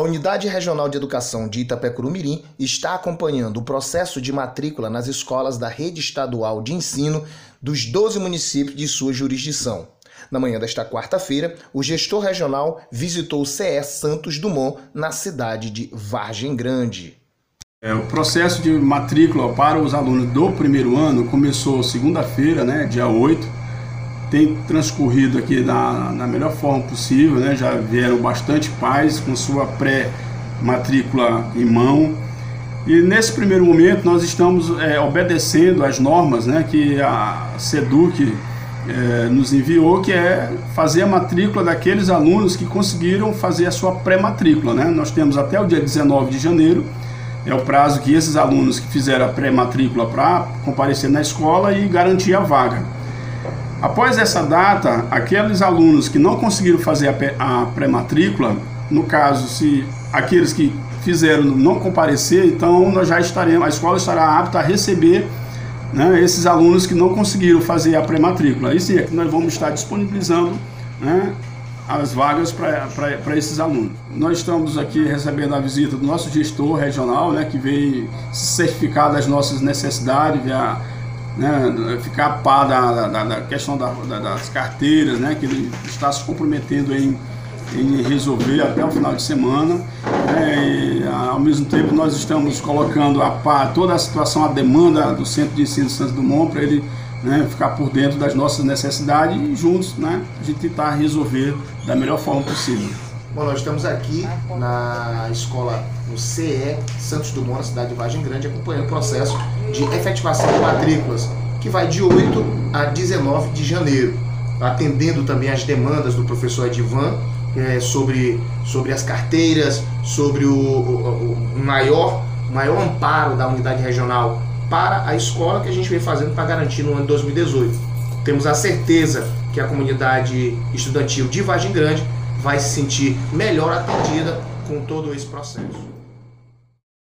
Unidade Regional de Educação de Itapecuru-Mirim está acompanhando o processo de matrícula nas escolas da rede estadual de ensino dos 12 municípios de sua jurisdição. Na manhã desta quarta-feira, o gestor regional visitou o CE Santos Dumont, na cidade de Vargem Grande. O processo de matrícula para os alunos do primeiro ano começou segunda-feira, dia 8. Tem transcorrido aqui na melhor forma possível, já vieram bastante pais com sua pré-matrícula em mão. E nesse primeiro momento nós estamos obedecendo às normas que a SEDUC nos enviou, que é fazer a matrícula daqueles alunos que conseguiram fazer a sua pré-matrícula. Nós temos até o dia 19 de janeiro, é o prazo que esses alunos que fizeram a pré-matrícula para comparecer na escola e garantir a vaga. Após essa data, aqueles alunos que não conseguiram fazer a pré-matrícula, no caso, se aqueles que fizeram não comparecer, então nós já estaremos, a escola estará apta a receber esses alunos que não conseguiram fazer a pré-matrícula. Aí sim é que nós vamos estar disponibilizando as vagas para esses alunos. Nós estamos aqui recebendo a visita do nosso gestor regional, que veio se certificar das nossas necessidades, ficar a par da questão das carteiras, que ele está se comprometendo em resolver até o final de semana. E, ao mesmo tempo, nós estamos colocando a par toda a situação, a demanda do Centro de Ensino Santos Dumont, para ele ficar por dentro das nossas necessidades e juntos a gente tentar resolver da melhor forma possível. Bom, nós estamos aqui na escola, no CE Santos Dumont, na cidade de Vargem Grande, acompanhando o processo de efetivação de matrículas, que vai de 8 a 19 de janeiro, atendendo também as demandas do professor Edivan sobre as carteiras, sobre o maior amparo da unidade regional para a escola, que a gente vem fazendo para garantir no ano de 2018. Temos a certeza que a comunidade estudantil de Vargem Grande vai se sentir melhor atendida com todo esse processo.